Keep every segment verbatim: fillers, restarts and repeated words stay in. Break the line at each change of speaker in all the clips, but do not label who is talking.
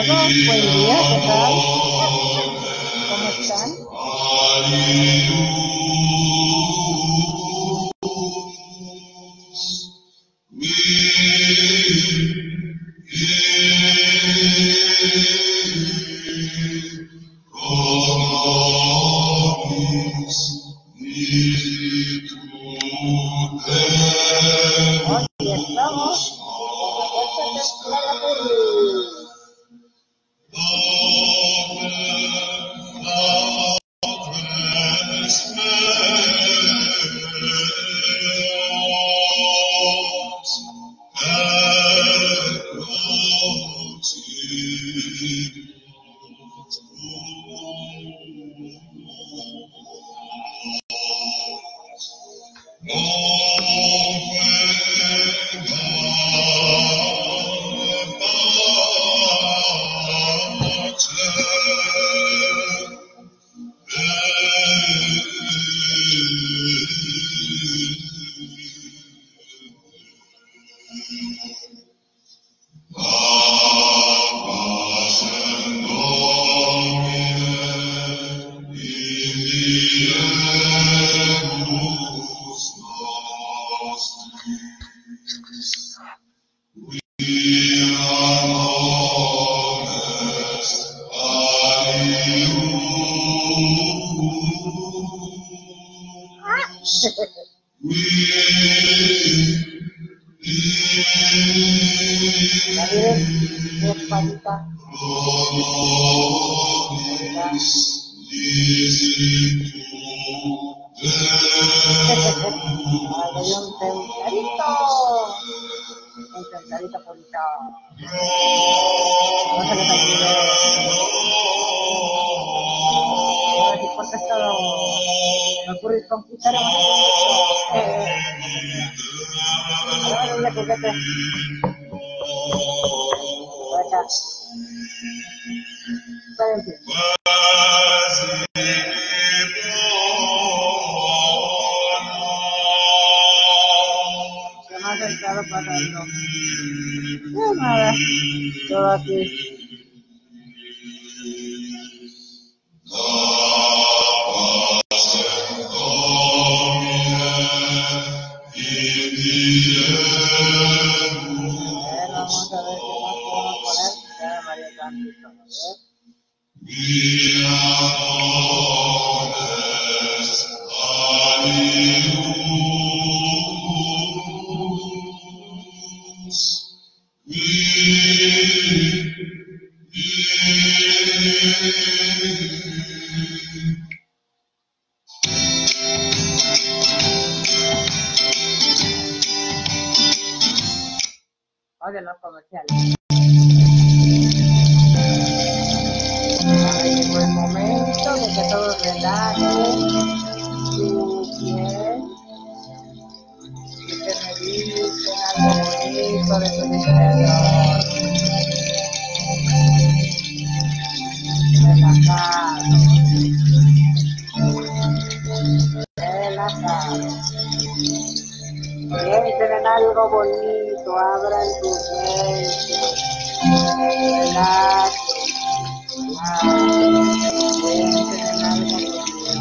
todos, buen día, ¿qué tal? ¿Cómo están? Hoy estamos en la puerta de Escalapurri. ¿Ya miren? Es palita. Ay, le dio un templarito. Un templarito polita. No se les olvide. Ahora si cortas todo. Me ocurre computar en un ahora un juguete. Por acá. Espérense. ¿Qué más ha estado pasando? Pues nada, todo aquí. Vamos a ver qué más podemos poner. Ya María Tantito, a ver. Oye, los comerciales. Ahora llegó el momento de que todos relajen su piel y que me dicen algo bonito de su interior. Relajado. Relajado. Piensen en algo bonito, abran su mente. Relajen. Piensen en algo bonito.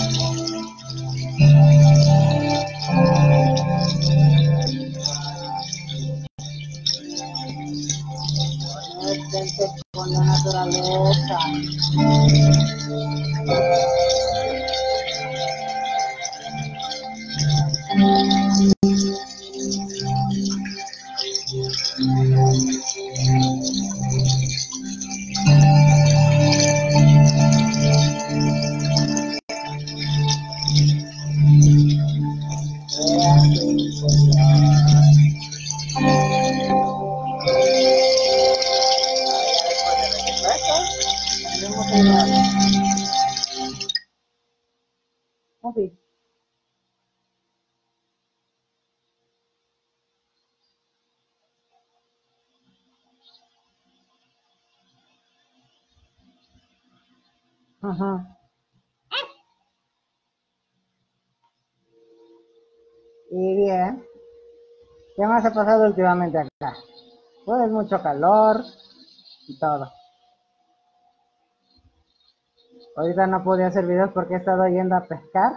Conéctense con la naturaleza. Así. Ajá. Y bien, ¿qué más ha pasado últimamente acá? Pues mucho calor y todo. Ahorita no podía hacer videos porque he estado yendo a pescar.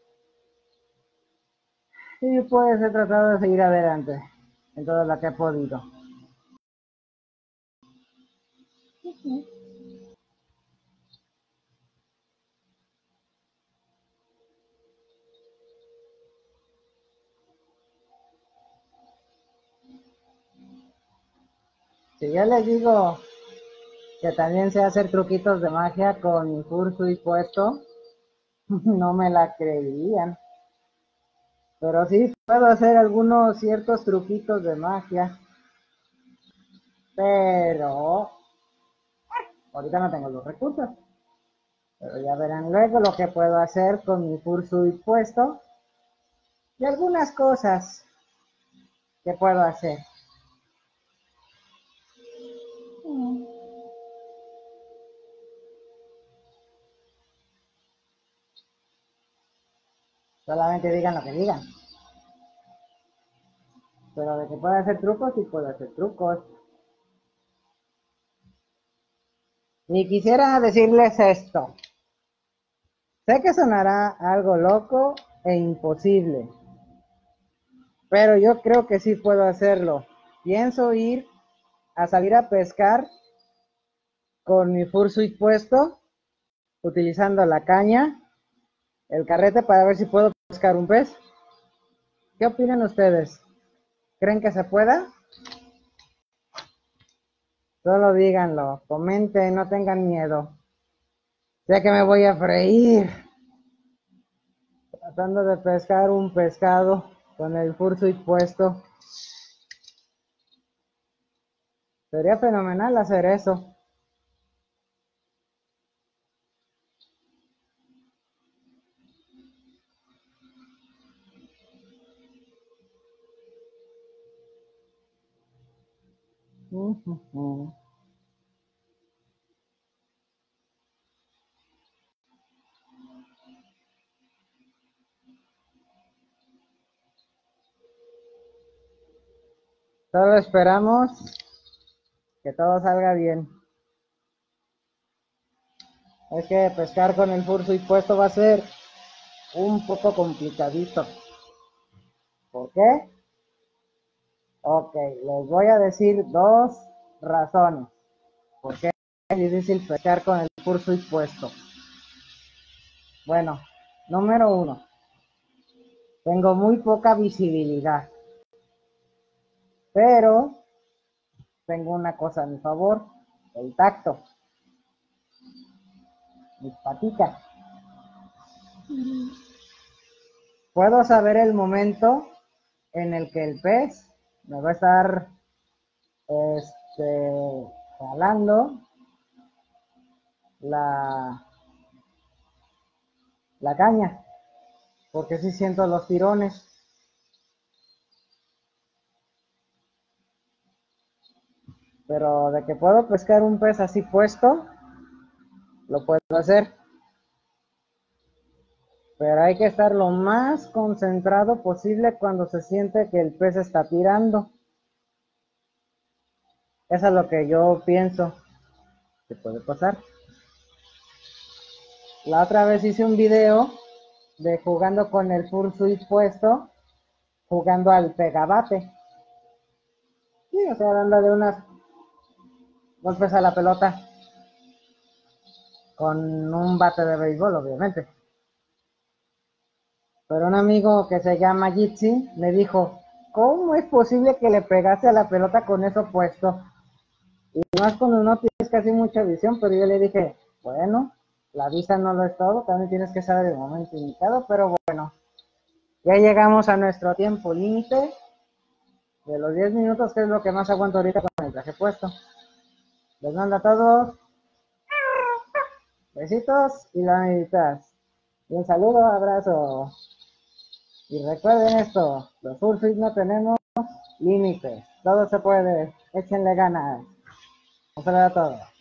Y pues he tratado de seguir adelante en todo lo que he podido. Si yo les digo que también sé hacer truquitos de magia con mi fursuit puesto, no me la creían. Pero sí puedo hacer algunos ciertos truquitos de magia. Pero ahorita no tengo los recursos. Pero ya verán luego lo que puedo hacer con mi fursuit puesto. Y algunas cosas que puedo hacer. Solamente digan lo que digan. Pero de que puedo hacer trucos, sí puedo hacer trucos. Y quisiera decirles esto. Sé que sonará algo loco e imposible, pero yo creo que sí puedo hacerlo. Pienso ir a salir a pescar con mi fursuit puesto, utilizando la caña, el carrete para ver si puedo pescar un pez. ¿Qué opinan ustedes? ¿Creen que se pueda? Solo díganlo, comenten, no tengan miedo. Sé que me voy a freír tratando de pescar un pescado con el fursuit puesto. Sería fenomenal hacer eso. Solo esperamos que todo salga bien. Es que pescar con el fursuit puesto va a ser un poco complicadito. ¿Por qué? Ok, les voy a decir dos razones. ¿Por qué es difícil pescar con el fursuit puesto? Bueno, número uno, tengo muy poca visibilidad. Pero tengo una cosa a mi favor, el tacto. Mis patitas. Puedo saber el momento en el que el pez me va a estar este, jalando la, la caña, porque sí siento los tirones. Pero de que puedo pescar un pez así puesto, lo puedo hacer. Pero hay que estar lo más concentrado posible cuando se siente que el pez está tirando. Eso es lo que yo pienso que puede pasar. La otra vez hice un video de jugando con el fursuit puesto, jugando al pegabate. Sí, o sea, dándole unas golpes a la pelota con un bate de béisbol, obviamente. Pero un amigo que se llama Jitsi me dijo, ¿cómo es posible que le pegase a la pelota con eso puesto? Y más cuando no tienes casi mucha visión, pero yo le dije, bueno, la vista no lo es todo, también tienes que saber el momento indicado, pero bueno, ya llegamos a nuestro tiempo límite de los diez minutos, que es lo que más aguanto ahorita con el traje puesto. Les mando a todos besitos y laminitas. Y un saludo, abrazo. Y recuerden esto, los fursuits no tenemos límites. Todo se puede. Échenle ganas. Un saludo a todos.